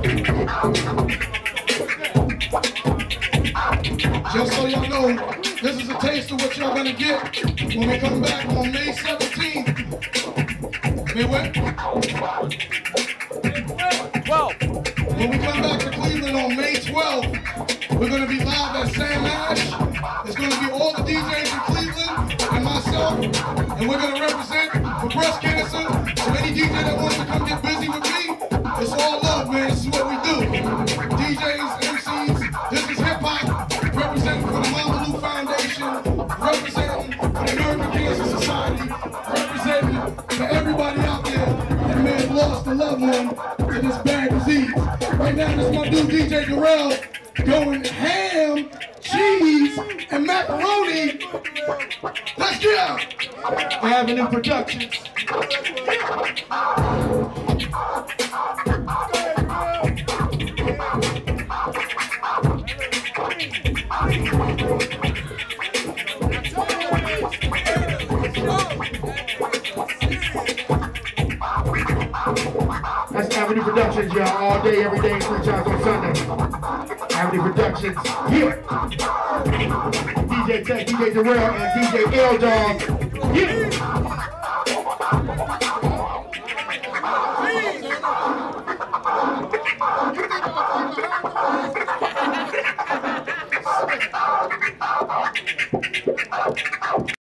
Just so y'all know, this is a taste of what y'all gonna get when we come back on May 17th. May what? 12. When we come back to Cleveland on May 12th, we're gonna be live at Sam Ash. It's gonna be all the DJs in Cleveland and myself, and we're gonna represent for breast cancer. So any DJ that wants to come get busy with me, it's all love, man. This is what we do. DJs, MCs, this is hip hop. Representing for the Mama Lou Foundation, representing for the American Cancer Society, representing for everybody out there that may have lost a loved one to this bad disease. Right now, this is my dude DJ Durel going ham, cheese, and macaroni. Let's get out. Avenue Productions. That's Avenue Productions, y'all, all day, every day, 3 times on Sunday. Avenue Productions, here. DJ Tech, DJ Durel, and DJ ElDog, here.